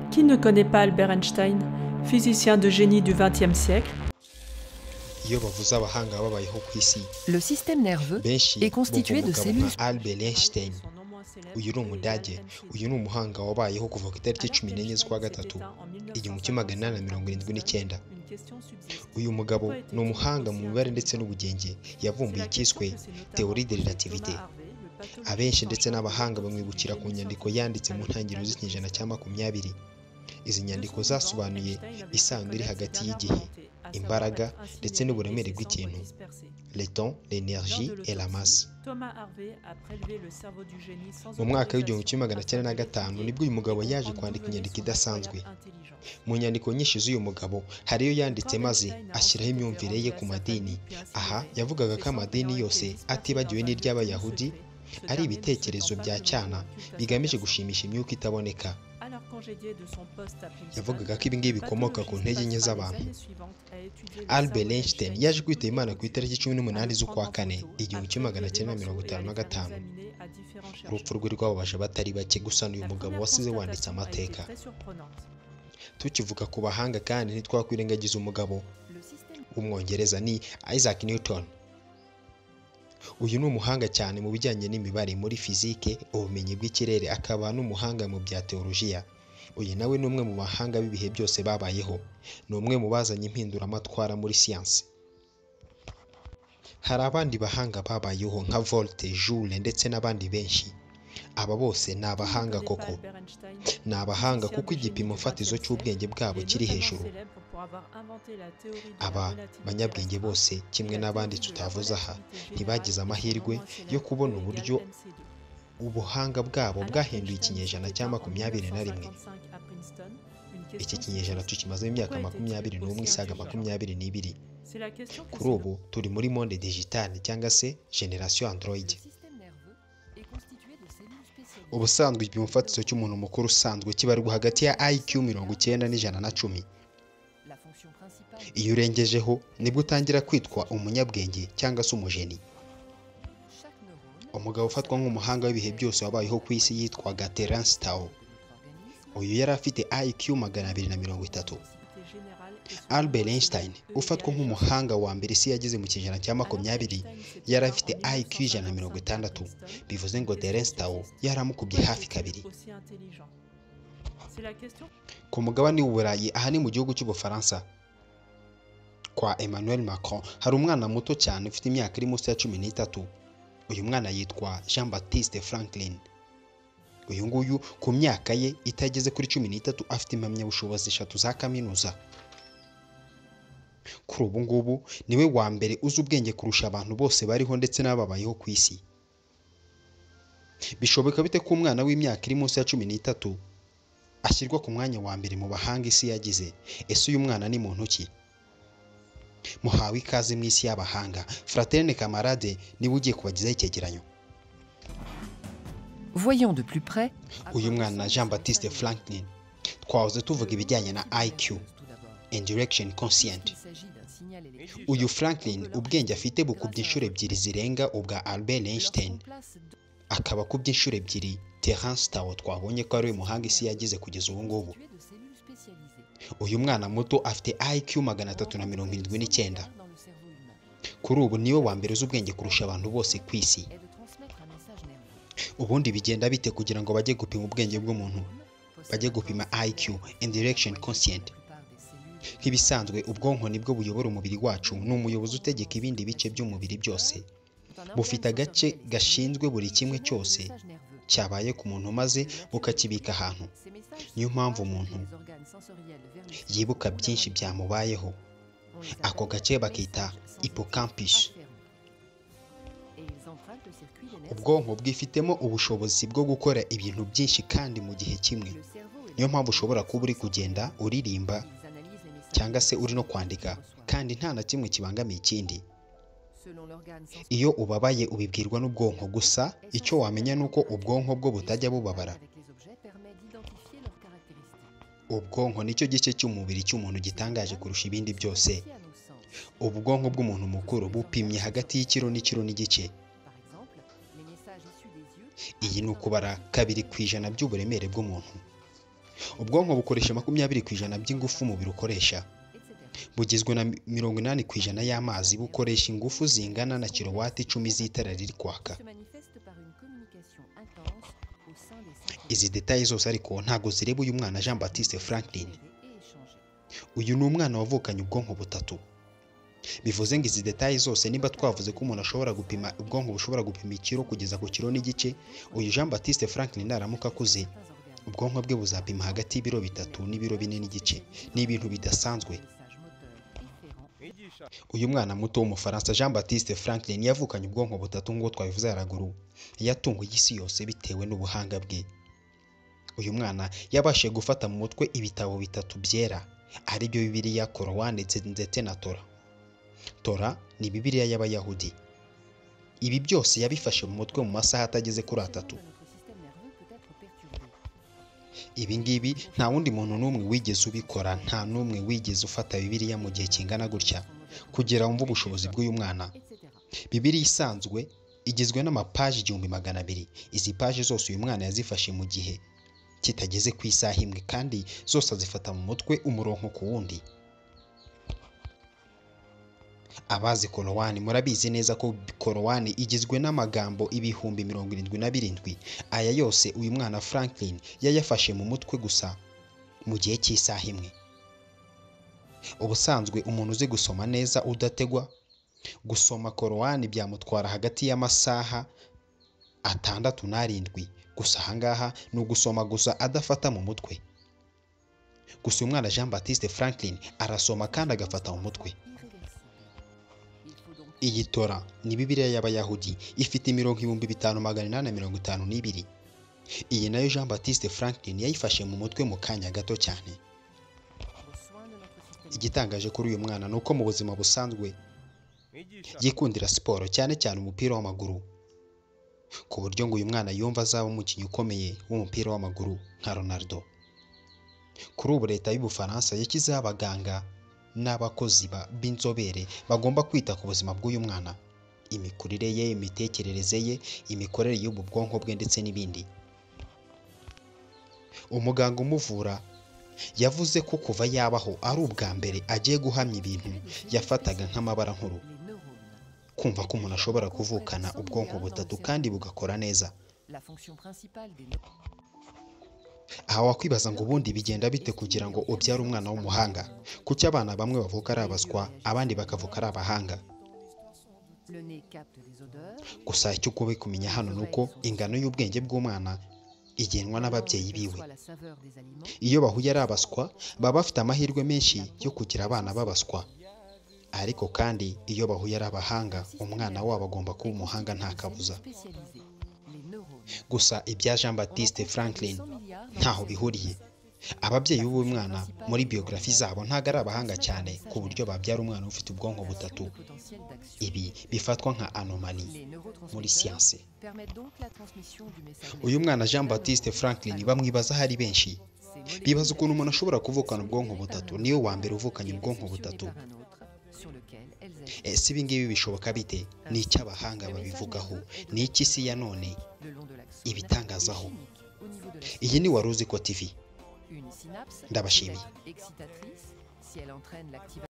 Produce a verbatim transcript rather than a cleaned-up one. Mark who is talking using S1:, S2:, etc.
S1: Qui ne connaît pas Albert Einstein, physicien de génie du vingtième siècle?
S2: iyo bavuze abahanga babayeho ku isi
S3: Le système nerveux
S2: benshi
S3: est constitué de
S2: bumva umugabo
S3: cellules.
S2: nka Albert Einstein. Uyu ni umudage, uyu ni umuhanga wabayeho kuva ku itariki cumi n'enye z'ukwa gatatu igihumbi kimwe magana inani na mirongo irindwi n'icyenda. Uyu mugabo ni umuhanga mu mibare ndetse n'ubugenge, yavumbuye icyiswe théorie de relativité. Abenshi ndetse n'abahanga bamwibukira ku nyandiko yanditse mu ntangiriro z'ikinyejana cya makumyabiri. Izi nyandiko zasobanuye isano iri hagati y'igihe, imbaraga ndetse n'uburemere bw'ikintu, le temps, l'énergie et la masse. Mu mwaka w'igihumbi kimwe magana cyenda na gatanu nibwo uyu mugabo yaje kwandika inyandiko idasanzwe. Mu nyandiko nyinshi z'uyu mugabo hari iyo yanditse maze ashyiraho imyumvire ye ku madini. Aha yavugaga ko amadini yose atibagiwe n'iry'abayahudi ari ibitekerezo bya cyana bigamije gushimisha imyuka itaboneka. Yavugaga ko ibi ngibi bikomoka ku ntege nke z'abantu. Albert Einstein yaje kwitaba Imana ku itariki cumi n'umunani z'ukwa kane igihumbi kimwe magana cyenda mirongo itanu na gatanu. Urupfu rwe rwababaje abatari bake, gusa uyu mugabo wasize wanditse amateka. Tukivuga ku bahanga kandi ntitwakwirengagiza umugabo w'umwongereza ni Isaac Newton. Uyu ni umuhanga cyane mu bijyanye n'imibare muri fizike, ubumenyi bw'ikirere, akaba n'umuhanga mu bya teolojiya. Uyu nawe ni umwe mu bahanga b'ibihe byose babayeho, ni umwe mu bazanye impinduramatwara muri siyansi. Hari abandi bahanga babayeho nka Volte, Joule ndetse n'abandi benshi. Aba bose ni abahanga koko. Ni abahanga kuko igipimo fatizo cy'ubwenge bwabo kiri hejuru. Aba banyabwenge bose kimwe n'abandi tutavuze aha ntibagize amahirwe yo kubona uburyo ubuhanga bwabo bwahinduye ikinyejana cya makumyabiri na rimwe. Iki kinyejana tukimaze imyaka makumyabiri n'umwe isaga makumyabiri n'ibiri. Kuri ubu turi muri monde digital cyangwa se generation Android. Ubusanzwe igipimo fatizo cy'umuntu mukuru usanzwe kibarirwa hagati ya I Q mirongo icyenda n'ijana na cumi. Iyo urengejeho nibwo utangira kwitwa umunyabwenge cyangwa se umujeni. Umugabo ufatwa nk'umuhanga w'ibihe byose wabayeho ku isi yitwaga Terence Tao. Uyu yari afite I Q magana abiri na mirongo itatu. Albert Einstein ufatwa nk'umuhanga wa mbere isi yagize mu kinyejana cya makumyabiri yari afite I Q ijana na mirongo itandatu. Bivuze ngo Terence Tao yaramukubye hafi kabiri. Ku mugabane w'Uburayi, aha ni mu gihugu cy'Ubufaransa kwa Emmanuel Macron, hari umwana muto cyane ufite imyaka iri munsi ya cumi n'itatu. Uyu mwana yitwa Jean Baptiste Franklin. Uyu nguyu ku myaka ye itageze kuri cumi n'itatu afite impamyabushobozi eshatu za kaminuza. Kuri ubu ngubu niwe wa mbere uzi ubwenge kurusha abantu bose bariho ndetse n'ababayeho ku isi. Bishoboka bite ko umwana w'imyaka iri munsi ya cumi n'itatu ashyirwa ku mwanya wa mbere mu bahanga isi yagize? Ese uyu mwana ni muntu ki? Muhawe ikaze mu isi y'abahanga. Fraterne Camarade niwe ugiye kubagezaho icyegeranyo.
S3: Voyons de plus près.
S2: Uyu mwana Jean Baptiste Franklin twahoze tuvuga ibijyanye na I Q, indirection conscient. Uyu Franklin ubwenge afite bukubye inshuro ebyiri zirenga ubwa Albert Einstein, akaba kubye inshuro ebyiri Terence Tao twabonye ko ari we muhanga isi yagize kugeza ubu ngubu. Uyu mwana muto afite I Q magana atatu na mirongo irindwi n'icyenda. Kuri ubu niwe wa mbere uzi ubwenge kurusha abantu bose ku isi. Ubundi bigenda bite kugira ngo bajye gupima ubwenge bw'umuntu? Bajye gupima I Q, indirection conscient. Nk'ibisanzwe ubwonko nibwo buyobora umubiri wacu, ni umuyobozi utegeka ibindi bice by'umubiri byose. Bufite agace gashinzwe buri kimwe cyose cyabaye ku muntu maze bukakibika ahantu. Niyo mpamvu umuntu yibuka byinshi byamubayeho. Ako gace bakita hippocampus. Ubwonko bwifitemo ubushobozi bwo gukora ibintu byinshi kandi mu gihe kimwe. Niyo mpamvu ushobora kuba uri kugenda, uririmba cyangwa se uri no kwandika kandi nta na kimwe kibangamiye ikindi. Iyo ubabaye ubibwirwa n'ubwonko gusa, icyo wamenya nuko ubwonko bwo butajya bubabara. Ubwonko nicyo gice cy'umubiri cy'umuntu gitangaje kurusha ibindi byose. Ubwonko bw'umuntu mukuru bupimye hagati y'ikiro n'ikiro n'igice. Iyi ni ukubara kabiri ku ijana by'uburemere bw'umuntu. ubwonko bukoresha makumyabiri ku ijana by'ingufu umubiri ukoresha, bugizwe na mirongo inani ku ijana y'amazi, bukoresha ingufu zingana na kilowati icumi z'itara riri kwaka. Izi detaye zose ariko ntago zireba uyu mwana Jean Baptiste Franklin. Uyu ni umwana wavukanye ubwonko butatu. Bivuze ngo izi detaye zose niba twavuze ko umuntu ashobora gupima ubwonko bushobora gupima ikiro kugeza ku kiro n'igice, uyu Jean Baptiste Franklin naramuka akuze ubwonko bwe buzapima hagati y'ibiro bitatu n'ibiro bine n'igice. Ni ibintu bidasanzwe. Uyu mwana muto w'umufaransa Jean Baptiste Franklin yavukanye ubwonko butatu nk'uko twabivuze haraguru, yatunguye isi yose bitewe n'ubuhanga bwe. Uyu mwana yabashije gufata mu mutwe ibitabo bitatu byera, ari byo Bibiliya, Korowani ndetse na Tora. Tora ni Bibiliya y'Abayahudi. Ibi byose yabifashe mu mutwe mu masaha atageze kuri atatu. Ibi ngibi nta wundi muntu n'umwe wigeze ubikora, nta n'umwe wigeze ufata Bibiliya mu gihe kingana gutya kugira wumve ubushobozi bw'uyu mwana. Bibiliya isanzwe igizwe n'amapaji igihumbi magana abiri. Izi paji zose uyu mwana yazifashe mu gihe kitageze ku isaha imwe, kandi zose azifata mu mutwe umurongo ku wundi. Abazi Korowani murabizi neza ko Korowani igizwe n'amagambo ibihumbi mirongo irindwi na birindwi. Aya yose uyu mwana Franklin yayafashe mu mutwe gusa mu gihe cy'isaha imwe. Ubusanzwe umuntu uzi gusoma neza udategwa, gusoma Korowani byamutwara hagati y'amasaha atandatu n'arindwi. Gusa ahangaha ni ugusoma gusa adafata mu mutwe. Gusa uyu mwana Jean Baptiste Franklin arasoma kandi agafata mu mutwe. Iyi Tora ni Bibiliya y'Abayahudi, ifite imirongo ibihumbi bitanu magana inani na mirongo itanu n'ibiri. Iyi nayo Jean Baptiste Franklin yayifashe mu mutwe mu kanya gato cyane. Igitangaje kuri uyu mwana ni uko mu buzima busanzwe yikundira siporo, cyane cyane umupira w'amaguru, ku buryo ngo uyu mwana yumva azaba umukinnyi ukomeye w'umupira w'amaguru nka Ronaldo. Kuri ubu leta y'Ubufaransa yashyizeho abaganga n'abakozi b'inzobere bagomba kwita ku buzima bw'uyu mwana, imikurire ye, imitekerereze ye, imikorere y'ubu bwonko bwe ndetse n'ibindi. Umuganga umuvura yavuze ko kuva yabaho ari ubwa mbere agiye guhamya ibintu yafataga nk'amabara nkuru. Kumva ko umuntu ashobora kuvukana ubwonko butatu kandi bugakora neza. Aha wakwibaza ngo ubundi bigenda bite kugira ngo ubyare umwana w'umuhanga? Kuki abana bamwe bavuka ari abaswa abandi bakavuka ari abahanga? Gusa icyo ukwiye kumenya hano ni uko ingano y'ubwenge bw'umwana igenwa n'ababyeyi biwe. Iyo bahuye ari abaswa baba bafite amahirwe menshi yo kugira abana b'abaswa, ariko kandi iyo bahuye ari abahanga umwana wabo agomba kuba umuhanga nta kabuza. Gusa ibya Jean Baptiste Franklin ntaho bihuriye. Ababyeyi b'uyu mwana muri biografi zabo ntago ari abahanga cyane ku buryo babyara umwana ufite ubwonko butatu. Ibi bifatwa nka anomalie muri siyanse. Uyu mwana Jean Baptiste Franklin bamwibaza hari benshi. Bibaza ukuntu umuntu ashobora kuvukana ubwonko butatu, niyo wa mbere uvukanye ubwonko butatu. Ese ibi ngibi bishoboka bite? Ni icyo abahanga babivugaho? Ni iki isi ya none ibitangazaho? Iyi ni Waruziko T V. Ndabashimiye.